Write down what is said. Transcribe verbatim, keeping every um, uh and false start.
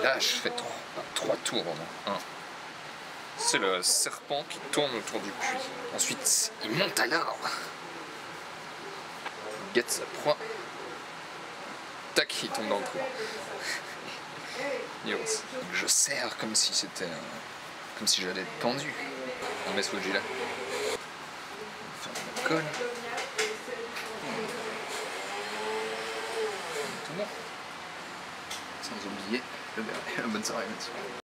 là, je fais trois, trois tours au moins. Un. C'est le serpent qui tourne autour du puits. Ensuite, il monte à l'arbre. Il guette sa proie. Tac, il tombe dans le trou. Yo. Je serre comme si c'était... Un... comme si j'allais être pendu. On met ce gilet. Enfin, on me colle. Tout bon. Sans oublier le béret. Bonne soirée, monsieur.